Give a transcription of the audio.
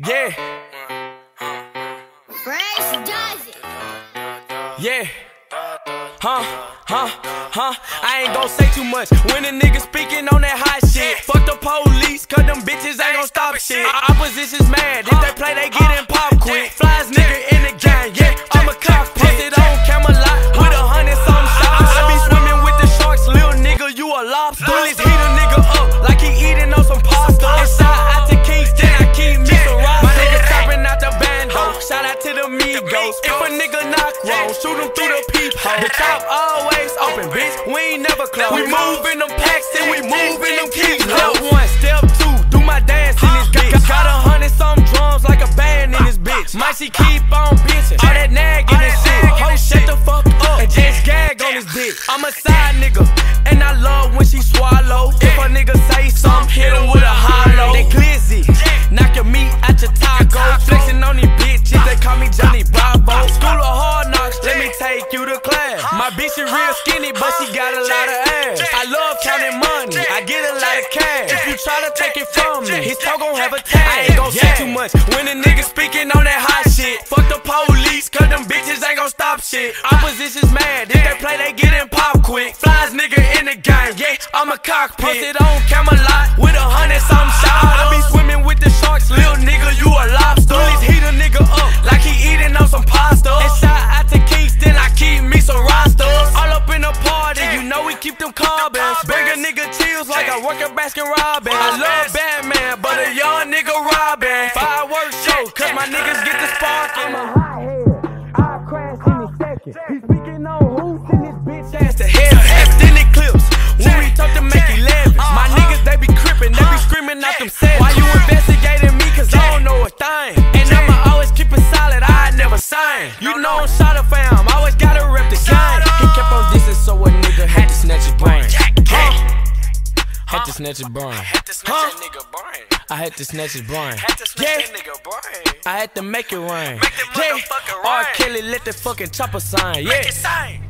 Yeah. FreshDuzit. Yeah. I ain't gon' say too much when a nigga speaking on that hot shit. Fuck the police, cause them bitches ain't gon' stop shit. Opposition's mad, if they play, they gettin' pop quick. Flyest nigga in the gang, yeah, I'm a cockpit. Posted on Camelot with 100 some shots. I be swimming with the sharks, little nigga, you a lobster. Bullets heat a nigga up like he eatin' on some pasta. And shout out to Kingston, I keep me some Rastas. My nigga trappin out the bando, shout out to the Migos. If a nigga knock wrong, shoot him through the peephole. The top always open, bitch, we ain't never close. We movin' them packs and we movin' them keys. Step one, step two, do my dance in this bitch. Got 100 some drums like a band in this bitch. Might she keep on bitchin', all that naggin and shit. Ho, shut the fuck up and just gag on this bitch. I'm a side nigga, and I love when she swallow. If a nigga say something, hit him with a hollow. They glizzy, knock your meat out your taco. Flexin' on these bitches, they call me Johnny Bravo. School of hard knocks, let me take you to class. My bitch is real skinny, but she got a lot of ass. I love counting money, I get a lot of cash. If you try to take it from me, his toe gon' have a tag. I ain't gon' say too much when a nigga speaking on that hot shit. Fuck the police, cause them bitches ain't gon' stop shit. Opposition's mad, if they play, they gettin' pop quick. Flyest nigga in the game, yeah, I'm a cockpit. Posted on Camelot with 100 some shots. I be swimming with the sharks, little nigga, you a lobster. Bullets heat a nigga up like he eatin' on some pasta. And shout out to Kingston, I keep me some Rastas. All up in the party, you know we keep them carbons. Bring a nigga chills like I work at Baskin Robbins. I love Batman, but a young nigga robbing. Fireworks show, cause my niggas get the spark. I'm a hot-head, I'll crash in a second. He speaking on who's in this bitch ass to hell. Extended clips, when we talk to make 11. My niggas, they be crippin', they be screaming out them sets. Why you investigating me, cause I don't know a thing. And I'ma always keep it solid, I never sign. You know I'm shoutout fam, always gotta rep the game. He kept on dissing, so a nigga had to snatch his brain. Had to snatch his brain. I had to snatch his brain. Yeah, I had to make it rain. Yeah, R. Kelly let the fucking chopper sign. Yeah.